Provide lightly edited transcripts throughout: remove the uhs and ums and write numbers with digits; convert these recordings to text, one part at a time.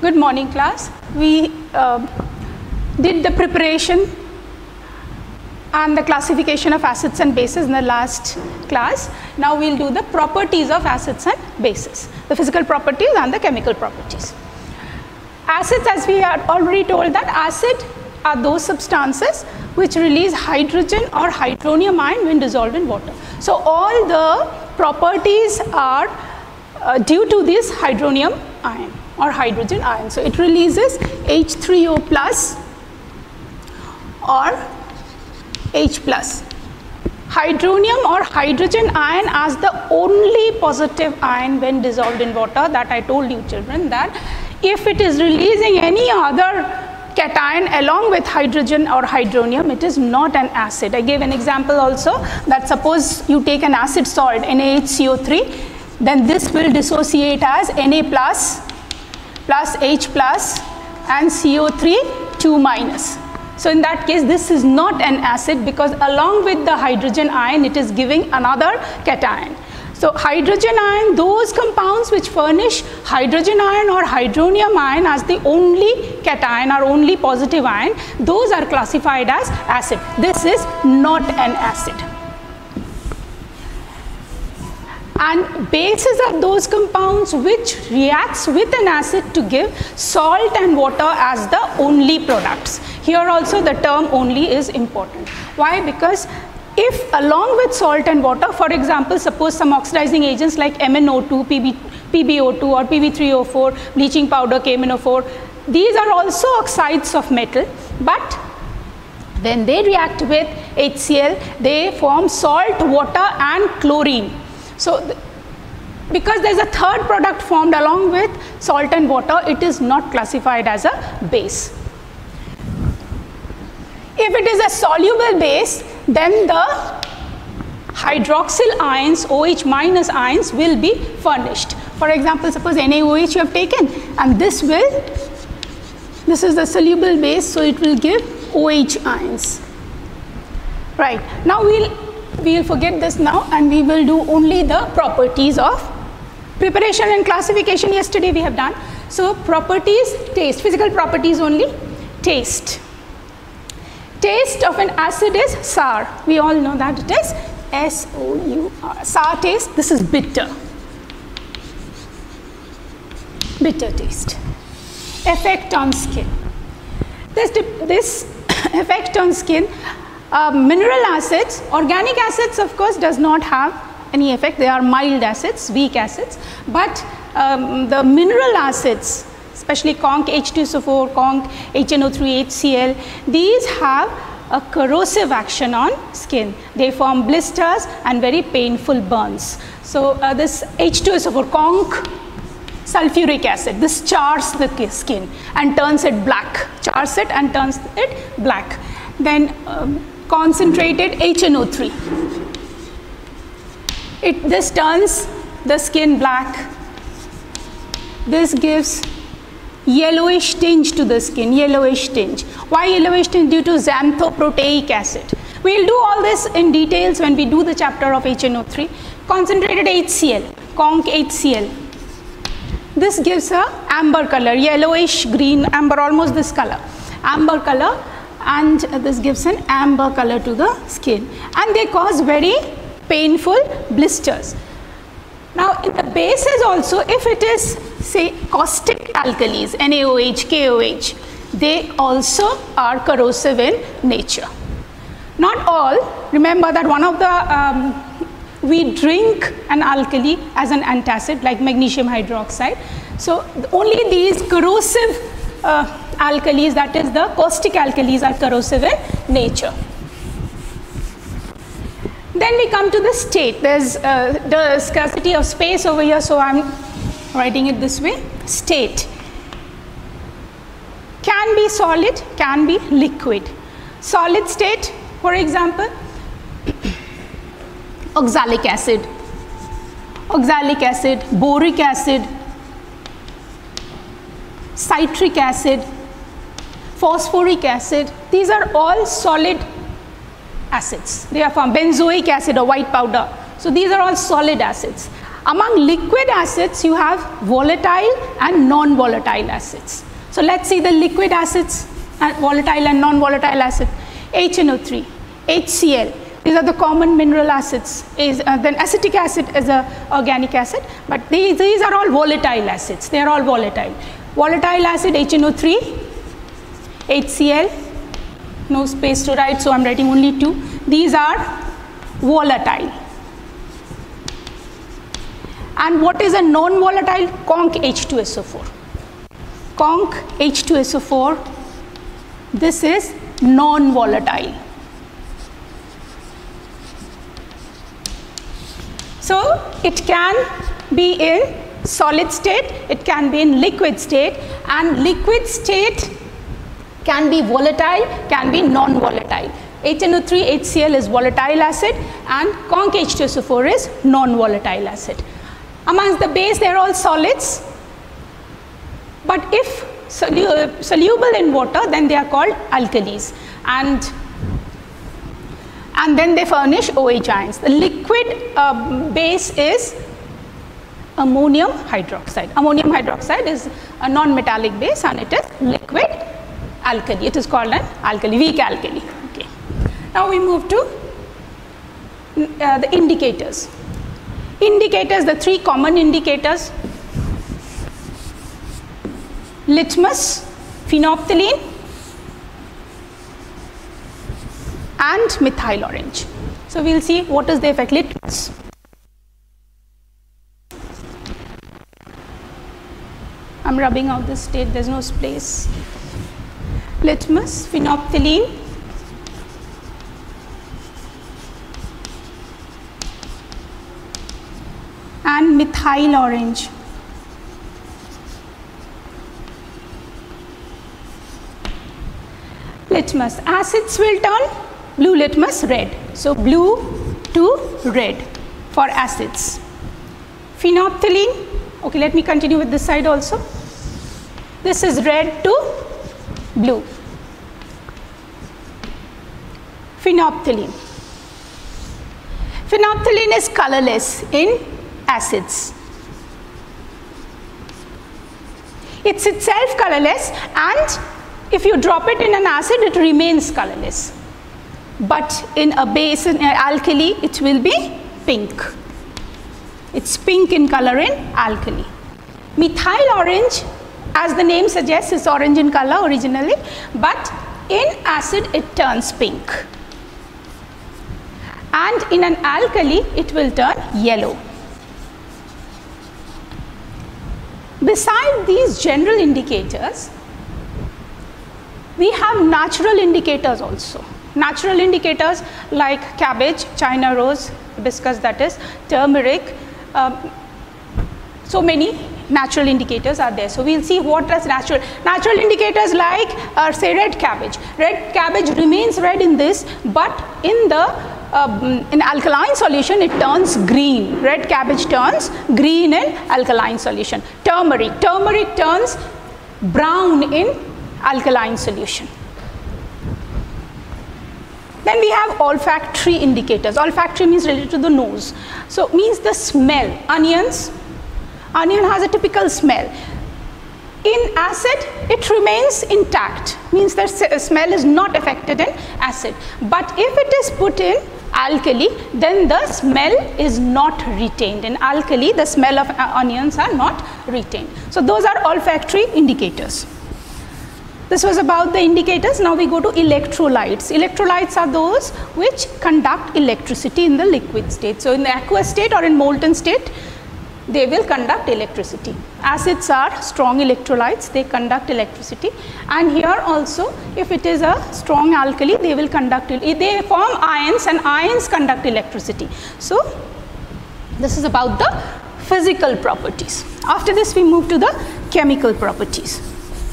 Good morning, class. We did the preparation and the classification of acids and bases in the last class. Now we'll do the properties of acids and bases, the physical properties and the chemical properties. Acids, as we are already told, that acid are those substances which release hydrogen or hydronium ion when dissolved in water. So all the properties are due to this hydronium ion or hydrogen ion. So it releases H3O plus or H plus. Hydronium or hydrogen ion as the only positive ion when dissolved in water, that I told you children, that if it is releasing any other cation along with hydrogen or hydronium, it is not an acid. I gave an example also, that suppose you take an acid salt NaHCO3, then this will dissociate as Na plus H plus and CO3 2 minus. So in that case, this is not an acid, because along with the hydrogen ion, it is giving another cation. So hydrogen ion, those compounds which furnish hydrogen ion or hydronium ion as the only cation or only positive ion, those are classified as acid. This is not an acid. And bases are those compounds which reacts with an acid to give salt and water as the only products. Here also the term only is important. Why? Because if along with salt and water, for example, suppose some oxidizing agents like MnO2, PbO2 or Pb3O4, bleaching powder, KMnO4, these are also oxides of metal, but when they react with HCl, they form salt, water and chlorine. So because there is a third product formed along with salt and water, it is not classified as a base. If it is a soluble base, then the hydroxyl ions, OH minus ions, will be furnished. For example, suppose NaOH you have taken, and this is the soluble base, so it will give OH ions. Right. Now we'll forget this now, and we will do only the properties of preparation and classification. Yesterday we have done. So properties, taste, physical properties only. Taste. Taste of an acid is sour. We all know that it is S-O-U-R. Sour taste, this is bitter. Bitter taste. Effect on skin. This effect on skin, mineral acids, organic acids of course does not have any effect. They are mild acids, weak acids, but the mineral acids, especially conc H2SO4, conc HNO3, HCl, these have a corrosive action on skin. They form blisters and very painful burns. So this H2SO4, conc sulfuric acid, this chars the skin and turns it black, chars it and turns it black. Then concentrated HNO3, this turns the skin black. This gives yellowish tinge to the skin, yellowish tinge. Why yellowish tinge? Due to xanthoprotein acid. We will do all this in details when we do the chapter of HNO3. Concentrated HCl, conc HCl. This gives a amber color, yellowish green, amber, almost this color, amber color, and this gives an amber color to the skin, and they cause very painful blisters. Now in the bases also, if it is say caustic alkalis, NaOH, KOH, they also are corrosive in nature. Not all. Remember that one of the, we drink an alkali as an antacid like magnesium hydroxide. So only these corrosive alkalis, that is the caustic alkalis, are corrosive in nature. Then we come to the state. There's the scarcity of space over here, so I'm writing it this way. State. Can be solid, can be liquid. Solid state, for example, oxalic acid, boric acid, citric acid, phosphoric acid. These are all solid acids. They are from benzoic acid or white powder. So these are all solid acids. Among liquid acids, you have volatile and non-volatile acids. So let's see the liquid acids, volatile and non-volatile acid. HNO3, HCl, these are the common mineral acids. Then acetic acid is an organic acid, but these are all volatile acids. They are all volatile. Volatile acid, HNO3, HCl, no space to write, so I am writing only 2. These are volatile. And what is a non-volatile? Conc H2SO4. Conc H2SO4, this is non-volatile. So it can be in solid state, it can be in liquid state, and liquid state can be volatile, can be non-volatile. HNO3, HCl is volatile acid and Conc H2SO4 is non-volatile acid. Amongst the base, they are all solids, but if soluble in water, then they are called alkalis, and then they furnish OH ions. The liquid base is ammonium hydroxide. Ammonium hydroxide is a non-metallic base and it is liquid alkali. It is called an alkali, weak alkali. Okay. Now we move to the indicators. Indicators, the 3 common indicators: litmus, phenolphthalein and methyl orange. So we will see what is the effect. Litmus. I am rubbing out this state, there is no space. Litmus, phenolphthalein, and methyl orange. Litmus, acids will turn blue litmus red. So blue to red for acids. Phenolphthalein, okay, let me continue with this side also. This is red to blue. Phenolphthalein. Phenolphthalein is colorless in acids. It's itself colorless, and if you drop it in an acid, it remains colorless. But in a base, in an alkali, it will be pink. It's pink in color in alkali. Methyl orange, as the name suggests, is orange in color originally, but in acid it turns pink. And in an alkali, it will turn yellow. Beside these general indicators, we have natural indicators also. Natural indicators like cabbage, China rose, hibiscus, that is, turmeric, so many natural indicators are there. So we will see what is natural. Natural indicators like say red cabbage. Red cabbage remains red in this, but in the in alkaline solution it turns green. Red cabbage turns green in alkaline solution. Turmeric turns brown in alkaline solution. Then we have olfactory indicators. Olfactory means related to the nose. So means the smell. Onion has a typical smell. In acid, it remains intact, means the smell is not affected in acid. But if it is put in alkali, then the smell is not retained. In alkali, the smell of onions are not retained. So those are olfactory indicators. This was about the indicators. Now we go to electrolytes. Electrolytes are those which conduct electricity in the liquid state. So in the aqueous state or in molten state, they will conduct electricity. Acids are strong electrolytes, they conduct electricity, and here also if it is a strong alkali, they will conduct, they form ions and ions conduct electricity. So this is about the physical properties. After this we move to the chemical properties.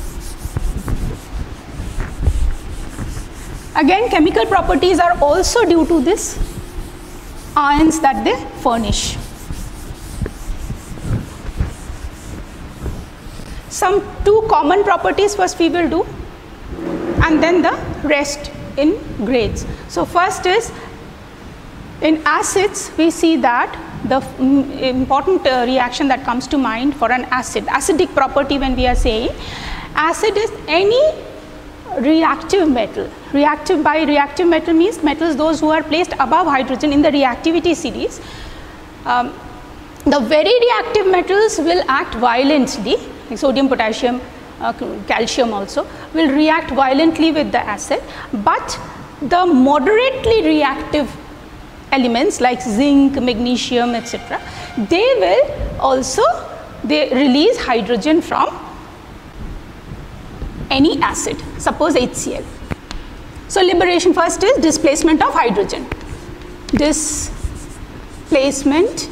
Again, chemical properties are also due to this ions that they furnish. Some 2 common properties first we will do, and then the rest in grades. So first is in acids we see that the important reaction that comes to mind for an acid. Acidic property, when we are saying, acid is any reactive metal. Reactive, by reactive metal means metals those who are placed above hydrogen in the reactivity series. The very reactive metals will act violently, like sodium, potassium, calcium also will react violently with the acid, but the moderately reactive elements like zinc, magnesium, etc., they will also release hydrogen from any acid, suppose HCl. So, liberation first is displacement of hydrogen. Displacement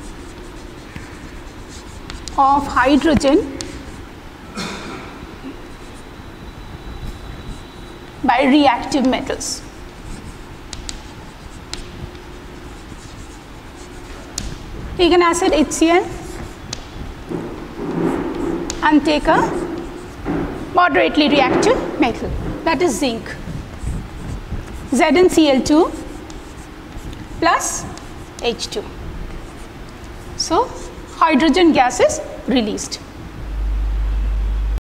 of hydrogen by reactive metals. Take an acid HCl and take a moderately reactive metal, that is zinc. ZnCl2 plus H2. So, hydrogen gas is released.